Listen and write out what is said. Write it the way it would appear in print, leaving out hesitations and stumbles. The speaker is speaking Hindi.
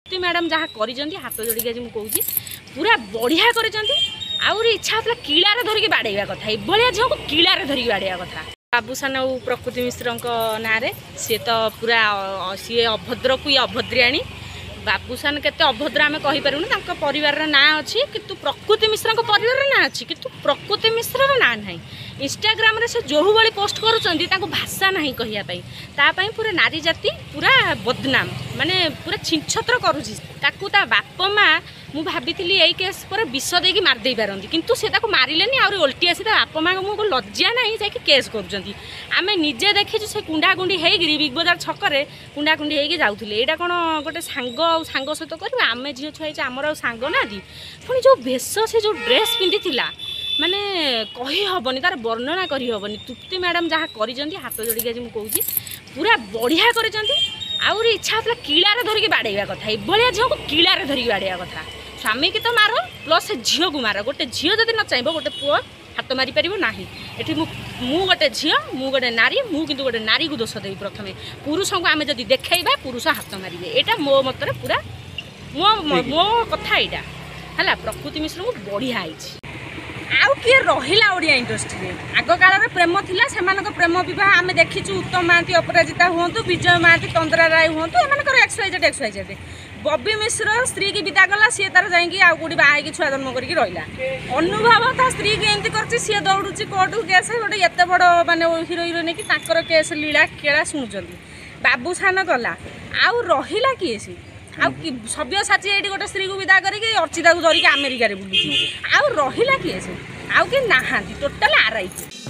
तृप्ति मैडम जहाँ कर हाथ जोड़ी आज मुझे पूरा बढ़िया कर इच्छा होता किलारे धरिकी बाड़ेवा कथा ये झील को किलारे धरिकी बाड़ेवा कथा बाबूसान और प्रकृति मिश्र ना सी तो पूरा सी अभद्र को अभद्रियाणी बाबूसान केते अभद्र आम कहीपरूँ परिवार ना अच्छी किंतु प्रकृति मिश्र परिवार ना अच्छी किंतु प्रकृति मिश्र ना ना इंस्टाग्राम रे से जो भाई पोस्ट करुँच भाषा ना कहवाई पूरा नारी जाति पूरा बदनाम माने पूरा छिछत्र करुँची बाप माँ मु भाभी यही केस पर विष देकी मारदे पारती किंतु से मारे आउरी ओल्टी आसी बाप माँ को लज्जा ना जा केस करुँच आम निजे देखीचु से कुंडाकुंडी होगी बिग बजार छकरे कुंडाकुंडी होगी जाऊे यहाँ कौन गोटे सांग सांग सहित कर आम झील छुआ आमर सांग ना पुणी जो भेष से जो ड्रेस पिंधि माने कही हेनी तार वर्णना करी हेनी तृप्ति मैडम जहाँ कर हाथ जोड़ी आज मुझे पूरा बढ़िया कर इच्छा होता किलारे धरिकी बाड़ेवा कथा ये झील को किलारे धरिकी बाड़ेवा कथा स्वामी की तो मार प्लस झील को मार गोटे झील जब न चाहिए गोटे पुओ हाथ मारी पार ना ये मु गोटे झील मु गोटे नारी मुझे गोटे नारी को दोष देवी प्रथम पुरुष को आम जब देखा पुरुष हाथ मारे यहाँ मो मतर पूरा मो कथा यहाँ है प्रकृति मिश्र को बढ़िया आउ किए रहा ओडिया इंडस्ट्री आग काल प्रेम थिला से प्रेम बह आम देखीचु उत्तम महांती अपराजिता हूँ विजय महांती तंद्रा राय हूँ एम एक्सवाइजेड बबी मिश्र स्त्री की विदा कला सी तार जाकि बाहर छुआ जन्म करके रहा अनुभव ता स्त्री की एमती कर सी दौड़ी कोर्ट केस गोटे एत बड़ मानने हिरो हिरोइन कि केस लीला केला शुणुं बाबूसान गला आउ रहा किए सी सभ्य साची ये गोटे स्त्री को विदा करके अर्चिता को धरिकी अमेरिका बुलूची आउ रहा किए से आउ कि नहांती टोटाल आरआई